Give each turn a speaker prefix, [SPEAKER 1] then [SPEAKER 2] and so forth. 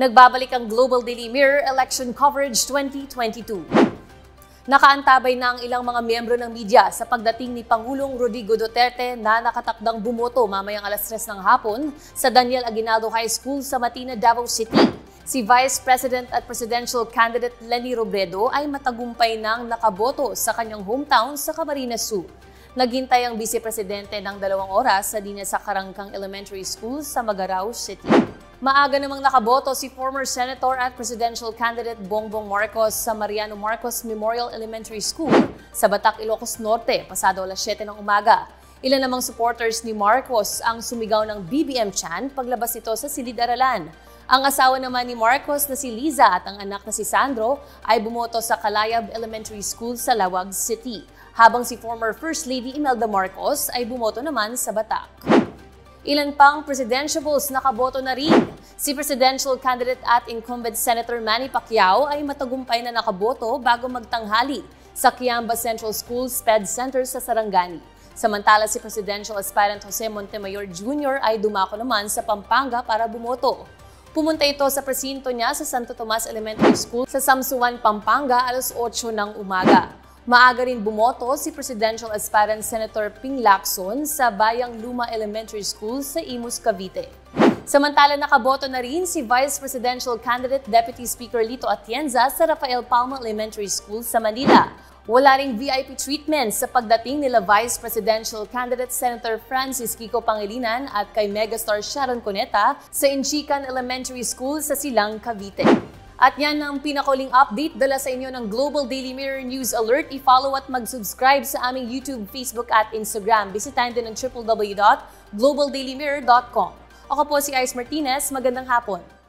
[SPEAKER 1] Nagbabalik ang Global Daily Mirror Election Coverage 2022. Nakaantabay na ang ilang mga miyembro ng media sa pagdating ni Pangulong Rodrigo Duterte na nakatakdang bumoto mamayang alas 3 ng hapon sa Daniel Aguinaldo High School sa Matina, Davao City. Si Vice President at Presidential Candidate Leni Robredo ay matagumpay nang nakaboto sa kanyang hometown sa Camarines Sur. Naghintay ang Vice Presidente ng 2 oras sa dinas sa Karangkang Elementary School sa Magarao City. Maaga namang nakaboto si former Senator at Presidential Candidate Bongbong Marcos sa Mariano Marcos Memorial Elementary School sa Batac, Ilocos Norte, pasado alas 7 ng umaga. Ilan namang supporters ni Marcos ang sumigaw ng BBM chant paglabas ito sa silid-aralan. Ang asawa naman ni Marcos na si Liza at ang anak na si Sandro ay bumoto sa Calayab Elementary School sa Lawag City, habang si former First Lady Imelda Marcos ay bumoto naman sa Batac. Ilan pang presidentiables nakaboto na rin. Si Presidential Candidate at Incumbent Senator Manny Pacquiao ay matagumpay na nakaboto bago magtanghali sa Kiamba Central School SPED Center sa Sarangani. Samantala si Presidential Aspirant Jose Montemayor Jr. ay dumako naman sa Pampanga para bumoto. Pumunta ito sa presinto niya sa Santo Tomas Elementary School sa Samsuan, Pampanga alas 8 ng umaga. Maaga rin bumoto si Presidential Aspirant Senator Ping Lacson sa Bayang Luma Elementary School sa Imus, Cavite. Samantala nakaboto na rin si Vice Presidential Candidate Deputy Speaker Lito Atienza sa Rafael Palma Elementary School sa Manila. Wala ring VIP treatment sa pagdating nila Vice Presidential Candidate Senator Francis Kiko Pangilinan at kay megastar Sharon Cuneta sa Inchican Elementary School sa Silang, Cavite. At yan ang pinakuling update dala sa inyo ng Global Daily Mirror News Alert. I-follow at mag-subscribe sa aming YouTube, Facebook at Instagram. Bisitahin din ang www.globaldailymirror.com. Ako po si Ice Martinez. Magandang hapon.